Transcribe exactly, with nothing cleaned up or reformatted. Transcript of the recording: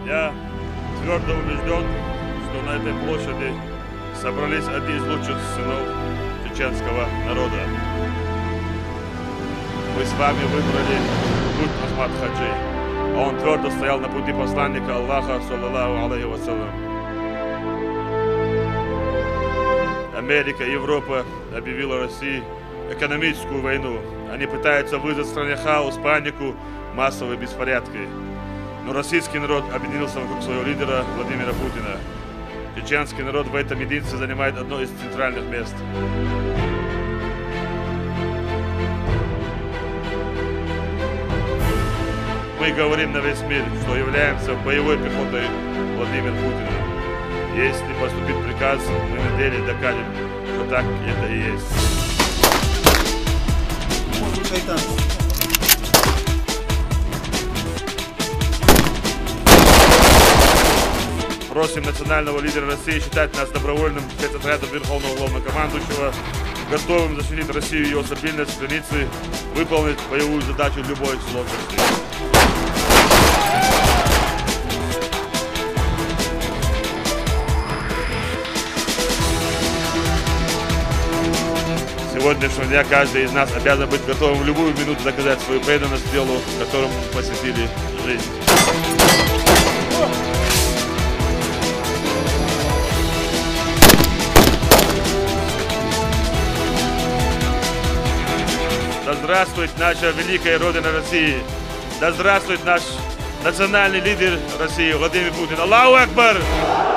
Я твердо убежден, что на этой площади собрались одни из лучших сынов чеченского народа. Мы с вами выбрали путь Ахмад Хаджи, а он твердо стоял на пути посланника Аллаха, саллаллаху алейхи вассалям. Америка и Европа объявила России экономическую войну. Они пытаются вызвать в стране хаос, панику, массовые беспорядки. Но российский народ объединился вокруг своего лидера Владимира Путина. Чеченский народ в этом единстве занимает одно из центральных мест. Мы говорим на весь мир, что являемся боевой пехотой Владимира Путина. Если поступит приказ, мы на деле докажем, что так это и есть. Просим национального лидера России считать нас добровольным спецотрядом Верховного Главнокомандующего, готовым защитить Россию и ее стабильность, границы, выполнить боевую задачу любой сложности. С сегодняшнего дня каждый из нас обязан быть готовым в любую минуту доказать свою преданность делу, которому посвятили жизнь. Да здравствует наша великая Родина России! Да здравствует наш национальный лидер России Владимир Путин! Аллаху Акбар!